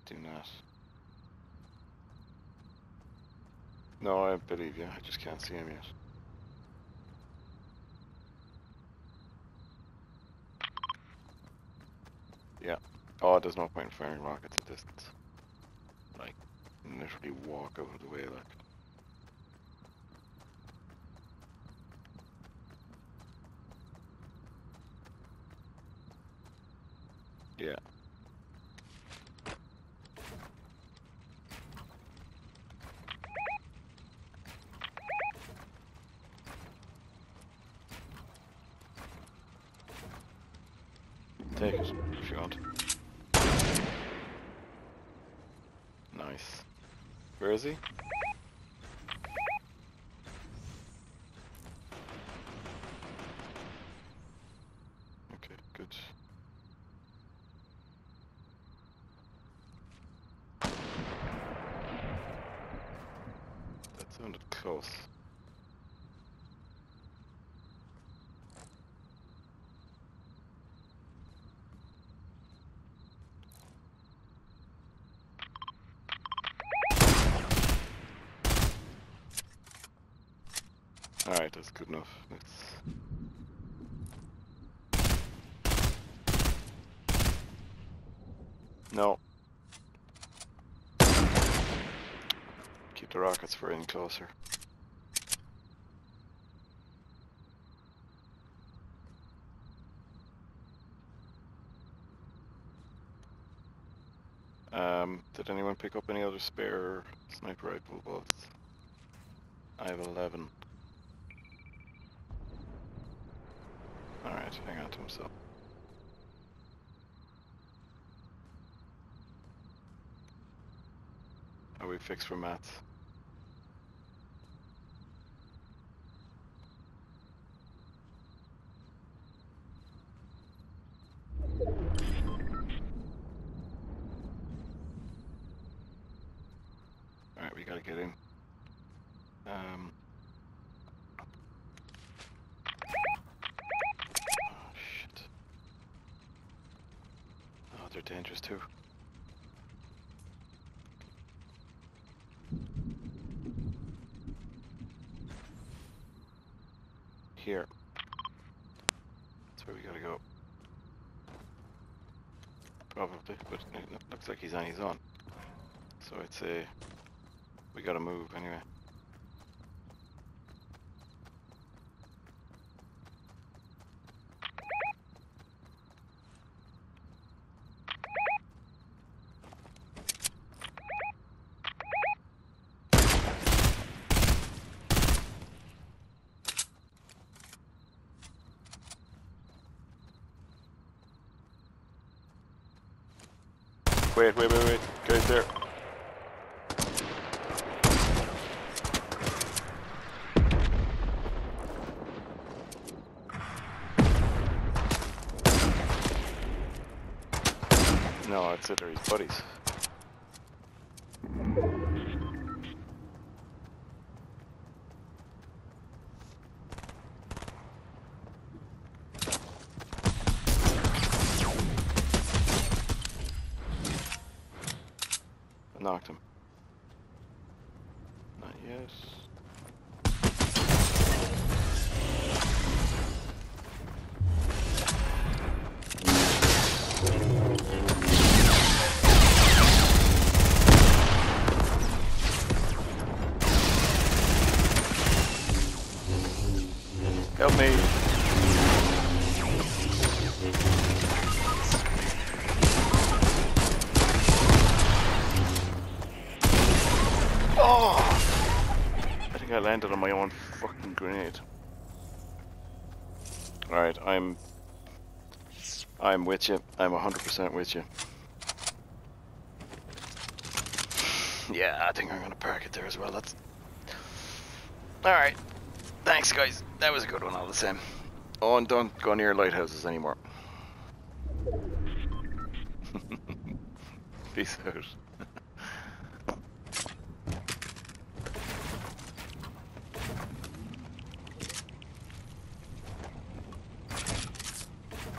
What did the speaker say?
do not. No, I believe you. I just can't see him yet. Yeah. Oh, there's no point in firing rockets at distance. Like, literally walk out of the way, like. Yeah. Take it, if you want. Nice. Where is he? Okay, good. That sounded close. Alright, that's good enough. Let's... No. Keep the rockets for in closer. Did anyone pick up any other spare sniper rifle bullets? I have 11. Alright, hang on to himself. Are we fixed for mats? Alright, we gotta get in. Oh shit. Oh, they're dangerous too. Here. That's where we gotta go. Probably, but it looks like he's on his own. So I'd say we gotta move anyway. Wait, guys there. No, it's they're his buddies. I knocked him. Not yet. Help me. Oh! I think I landed on my own fucking grenade. Alright, I'm with you. I'm 100% with you. Yeah, I think I'm gonna park it there as well. That's... Alright. Thanks, guys. That was a good one all the same. Oh, and don't go near lighthouses anymore. Peace out.